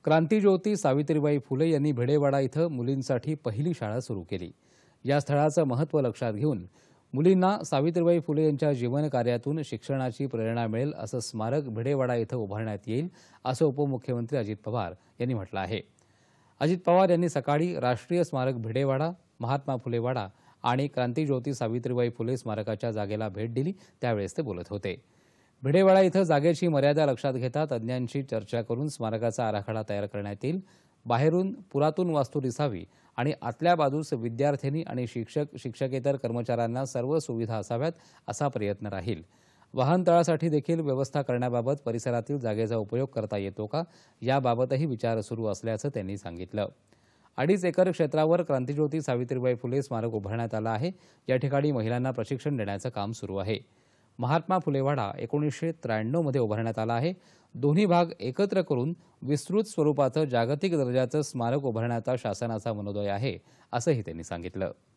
क्रांतीज्योती सावित्रीबाई फुले यांनी भिडेवाडा इथं मुलींसाठी पहिली शाळा सुरू केली। या स्थळाचं महत्त्व लक्षात घेऊन मुलींना सावित्रीबाई फुले यांच्या जीवनकार्यातून शिक्षणाची प्रेरणा मिळेल असं स्मारक भिडेवाडा इथं उभारण्यात येईल, असं उपमुख्यमंत्री अजित पवार यांनी म्हटलं आहे। अजित पवार यांनी सकाळी राष्ट्रीय स्मारक भिडेवाडा, महात्मा फुले वाडा आणि क्रांतीज्योती सावित्रीबाई फुले स्मारकाच्या जागेला भेट दिली, त्यावेळेस ते बोलत होते। भिडेवाडा इथं जागेची मर्यादा लक्षात घेता तज्ज्ञांशी चर्चा करून स्मारकाचा आराखडा तयार करण्यात येईल। बाहेरून पुरातन वास्तू दिसावी आणि आतल्या बाजूस विद्यार्थिनी आणि शिक्षक शिक्षकेतर कर्मचाऱ्यांना सर्व सुविधा असाव्यात असा प्रयत्न राहील। वाहनतळासाठी देखील व्यवस्था करण्याबाबत परिसरातील जागेचा उपयोग करता येतो का याबाबतही विचार सुरू असल्याचं त्यांनी सांगितलं। 2.5 एकर क्षेत्रावर क्रांतीज्योती सावित्रीबाई फुले स्मारक उभारण्यात आलं आहे। या ठिकाणी महिलांना प्रशिक्षण देण्याचं काम सुरू आहे। महात्मा फुले वाडा 1993 मध्ये उभारण्यात आला आहे। दोन्ही भाग एकत्र करून विस्तृत स्वरूपाचं जागतिक दर्जाचं स्मारक उभारण्याचा शासनाचा मनोदय आहे, असंही त्यांनी सांगितलं।